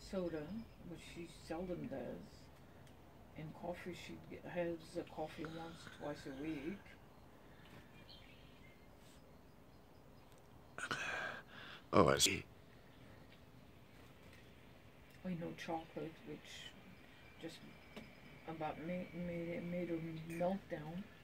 soda, which she seldom does. And coffee, she has a coffee once, twice a week. Oh, I see. I know chocolate, which just about made her meltdown.